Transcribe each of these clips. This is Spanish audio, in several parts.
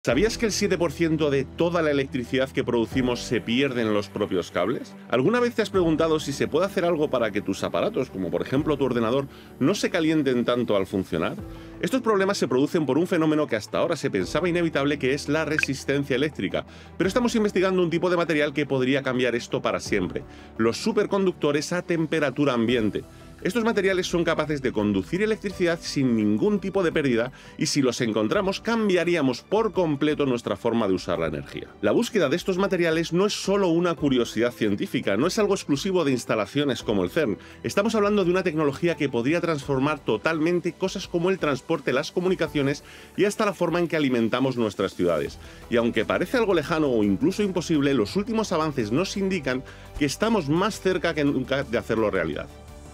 ¿Sabías que el 7% de toda la electricidad que producimos se pierde en los propios cables? ¿Alguna vez te has preguntado si se puede hacer algo para que tus aparatos, como por ejemplo tu ordenador, no se calienten tanto al funcionar? Estos problemas se producen por un fenómeno que hasta ahora se pensaba inevitable, que es la resistencia eléctrica, pero estamos investigando un tipo de material que podría cambiar esto para siempre: los superconductores a temperatura ambiente. Estos materiales son capaces de conducir electricidad sin ningún tipo de pérdida, y si los encontramos cambiaríamos por completo nuestra forma de usar la energía. La búsqueda de estos materiales no es solo una curiosidad científica, no es algo exclusivo de instalaciones como el CERN. Estamos hablando de una tecnología que podría transformar totalmente cosas como el transporte, las comunicaciones y hasta la forma en que alimentamos nuestras ciudades. Y aunque parece algo lejano o incluso imposible, los últimos avances nos indican que estamos más cerca que nunca de hacerlo realidad.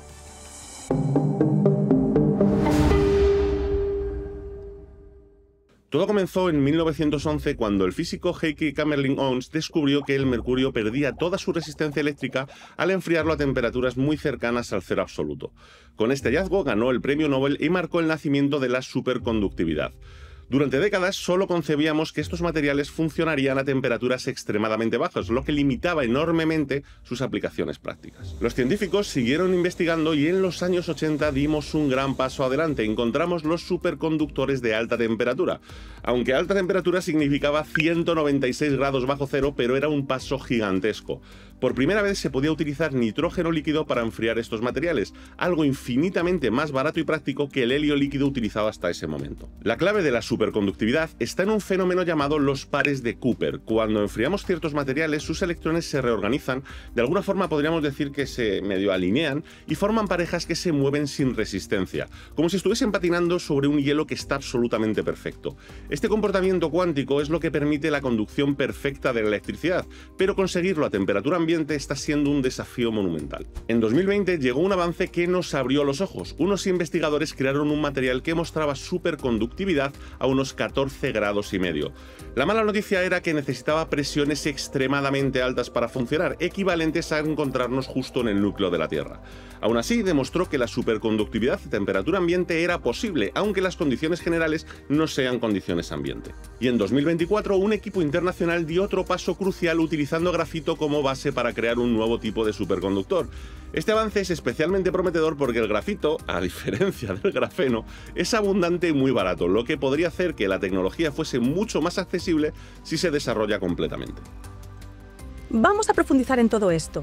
Todo comenzó en 1911 cuando el físico Heikki Kamerlingh-Onnes descubrió que el mercurio perdía toda su resistencia eléctrica al enfriarlo a temperaturas muy cercanas al cero absoluto. Con este hallazgo ganó el premio Nobel y marcó el nacimiento de la superconductividad. Durante décadas solo concebíamos que estos materiales funcionarían a temperaturas extremadamente bajas, lo que limitaba enormemente sus aplicaciones prácticas. Los científicos siguieron investigando y en los años 80 dimos un gran paso adelante. Encontramos los superconductores de alta temperatura. Aunque alta temperatura significaba 196 grados bajo cero, pero era un paso gigantesco. Por primera vez se podía utilizar nitrógeno líquido para enfriar estos materiales, algo infinitamente más barato y práctico que el helio líquido utilizado hasta ese momento. La clave de la superconductividad está en un fenómeno llamado los pares de Cooper. Cuando enfriamos ciertos materiales, sus electrones se reorganizan, de alguna forma podríamos decir que se medio alinean y forman parejas que se mueven sin resistencia, como si estuviesen patinando sobre un hielo que está absolutamente perfecto. Este comportamiento cuántico es lo que permite la conducción perfecta de la electricidad, pero conseguirlo a temperatura ambiente está siendo un desafío monumental. En 2020 llegó un avance que nos abrió los ojos. Unos investigadores crearon un material que mostraba superconductividad a unos 14 grados y medio. La mala noticia era que necesitaba presiones extremadamente altas para funcionar, equivalentes a encontrarnos justo en el núcleo de la Tierra. Aún así, demostró que la superconductividad a temperatura ambiente era posible, aunque las condiciones generales no sean condiciones ambiente. Y en 2024, un equipo internacional dio otro paso crucial utilizando grafito como base para crear un nuevo tipo de superconductor. Este avance es especialmente prometedor porque el grafito, a diferencia del grafeno, es abundante y muy barato, lo que podría hacer que la tecnología fuese mucho más accesible si se desarrolla completamente. Vamos a profundizar en todo esto.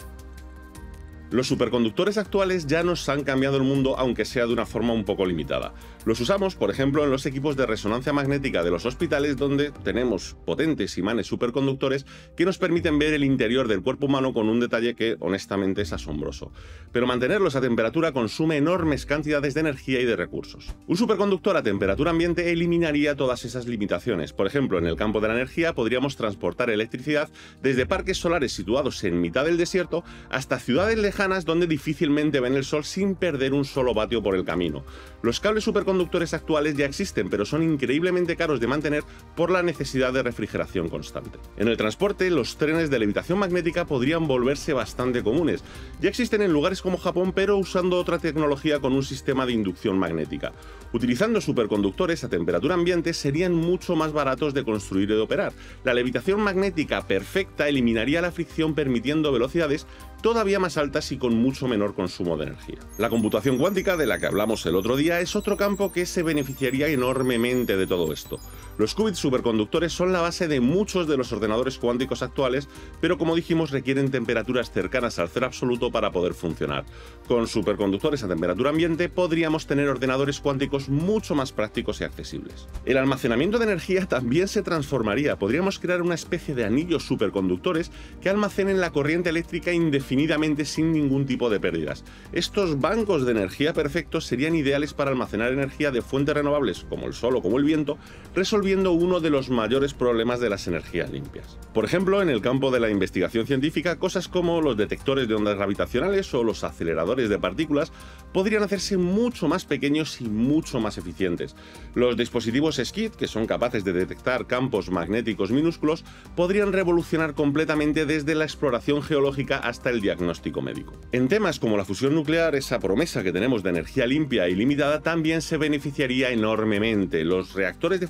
Los superconductores actuales ya nos han cambiado el mundo, aunque sea de una forma un poco limitada. Los usamos, por ejemplo, en los equipos de resonancia magnética de los hospitales, donde tenemos potentes imanes superconductores que nos permiten ver el interior del cuerpo humano con un detalle que, honestamente, es asombroso. Pero mantenerlos a temperatura consume enormes cantidades de energía y de recursos. Un superconductor a temperatura ambiente eliminaría todas esas limitaciones. Por ejemplo, en el campo de la energía podríamos transportar electricidad desde parques solares situados en mitad del desierto hasta ciudades lejanas donde difícilmente ven el sol sin perder un solo vatio por el camino. Los cables superconductores actuales ya existen, pero son increíblemente caros de mantener por la necesidad de refrigeración constante. En el transporte, los trenes de levitación magnética podrían volverse bastante comunes. Ya existen en lugares como Japón, pero usando otra tecnología con un sistema de inducción magnética. Utilizando superconductores a temperatura ambiente serían mucho más baratos de construir y de operar. La levitación magnética perfecta eliminaría la fricción, permitiendo velocidades todavía más altas y con mucho menor consumo de energía. La computación cuántica, de la que hablamos el otro día, es otro campo que se beneficiaría enormemente de todo esto. Los qubits superconductores son la base de muchos de los ordenadores cuánticos actuales, pero como dijimos requieren temperaturas cercanas al cero absoluto para poder funcionar. Con superconductores a temperatura ambiente podríamos tener ordenadores cuánticos mucho más prácticos y accesibles. El almacenamiento de energía también se transformaría. Podríamos crear una especie de anillos superconductores que almacenen la corriente eléctrica indefinidamente sin ningún tipo de pérdidas. Estos bancos de energía perfectos serían ideales para almacenar energía de fuentes renovables como el sol o como el viento, resolviendo uno de los mayores problemas de las energías limpias. Por ejemplo, en el campo de la investigación científica, cosas como los detectores de ondas gravitacionales o los aceleradores de partículas podrían hacerse mucho más pequeños y mucho más eficientes. Los dispositivos SKID, que son capaces de detectar campos magnéticos minúsculos, podrían revolucionar completamente desde la exploración geológica hasta el diagnóstico médico. En temas como la fusión nuclear, esa promesa que tenemos de energía limpia y limitada también se beneficiaría enormemente. Los reactores de fusión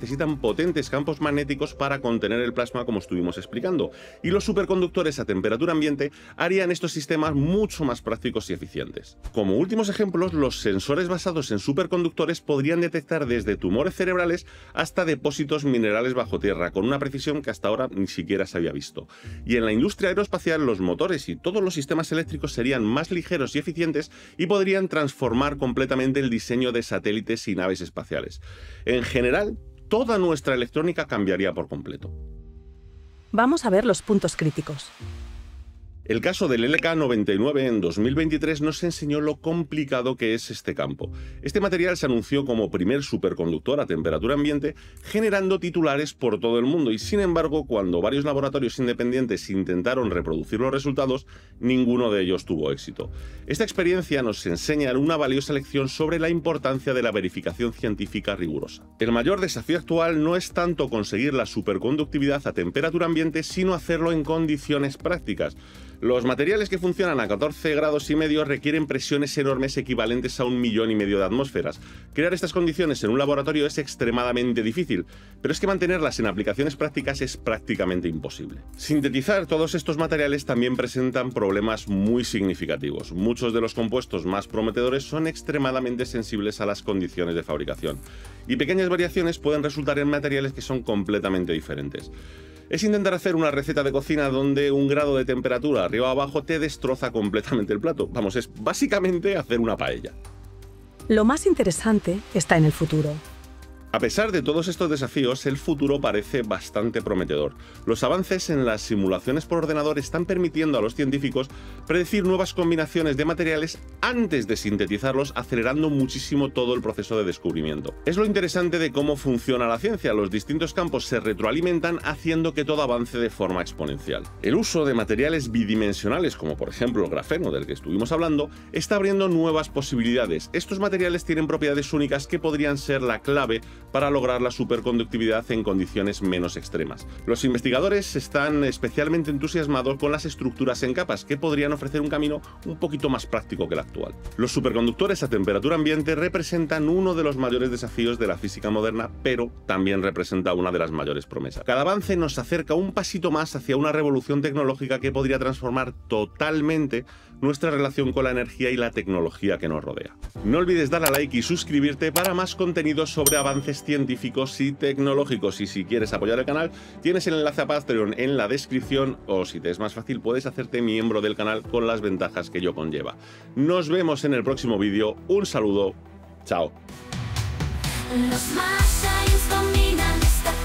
necesitan potentes campos magnéticos para contener el plasma, como estuvimos explicando, y los superconductores a temperatura ambiente harían estos sistemas mucho más prácticos y eficientes. Como últimos ejemplos, los sensores basados en superconductores podrían detectar desde tumores cerebrales hasta depósitos minerales bajo tierra, con una precisión que hasta ahora ni siquiera se había visto. Y en la industria aeroespacial, los motores y todos los sistemas eléctricos serían más ligeros y eficientes y podrían transformar completamente el diseño de satélites y naves espaciales. En general, toda nuestra electrónica cambiaría por completo. Vamos a ver los puntos críticos. El caso del LK99 en 2023 nos enseñó lo complicado que es este campo. Este material se anunció como primer superconductor a temperatura ambiente, generando titulares por todo el mundo, y sin embargo, cuando varios laboratorios independientes intentaron reproducir los resultados, ninguno de ellos tuvo éxito. Esta experiencia nos enseña una valiosa lección sobre la importancia de la verificación científica rigurosa. El mayor desafío actual no es tanto conseguir la superconductividad a temperatura ambiente, sino hacerlo en condiciones prácticas. Los materiales que funcionan a 14,5 grados requieren presiones enormes equivalentes a 1,5 millones de atmósferas. Crear estas condiciones en un laboratorio es extremadamente difícil, pero es que mantenerlas en aplicaciones prácticas es prácticamente imposible. Sintetizar todos estos materiales también presentan problemas muy significativos. Muchos de los compuestos más prometedores son extremadamente sensibles a las condiciones de fabricación, y pequeñas variaciones pueden resultar en materiales que son completamente diferentes. Es intentar hacer una receta de cocina donde un grado de temperatura arriba o abajo te destroza completamente el plato. Vamos, es básicamente hacer una paella. Lo más interesante está en el futuro. A pesar de todos estos desafíos, el futuro parece bastante prometedor. Los avances en las simulaciones por ordenador están permitiendo a los científicos predecir nuevas combinaciones de materiales antes de sintetizarlos, acelerando muchísimo todo el proceso de descubrimiento. Es lo interesante de cómo funciona la ciencia. Los distintos campos se retroalimentan, haciendo que todo avance de forma exponencial. El uso de materiales bidimensionales, como por ejemplo el grafeno del que estuvimos hablando, está abriendo nuevas posibilidades. Estos materiales tienen propiedades únicas que podrían ser la clave para lograr la superconductividad en condiciones menos extremas. Los investigadores están especialmente entusiasmados con las estructuras en capas, que podrían ofrecer un camino un poquito más práctico que el actual. Los superconductores a temperatura ambiente representan uno de los mayores desafíos de la física moderna, pero también representa una de las mayores promesas. Cada avance nos acerca un pasito más hacia una revolución tecnológica que podría transformar totalmente nuestra relación con la energía y la tecnología que nos rodea. No olvides darle a like y suscribirte para más contenido sobre avances científicos y tecnológicos, y si quieres apoyar el canal tienes el enlace a Patreon en la descripción, o si te es más fácil puedes hacerte miembro del canal con las ventajas que ello conlleva. Nos vemos en el próximo vídeo, un saludo, chao. Los Martians dominan esta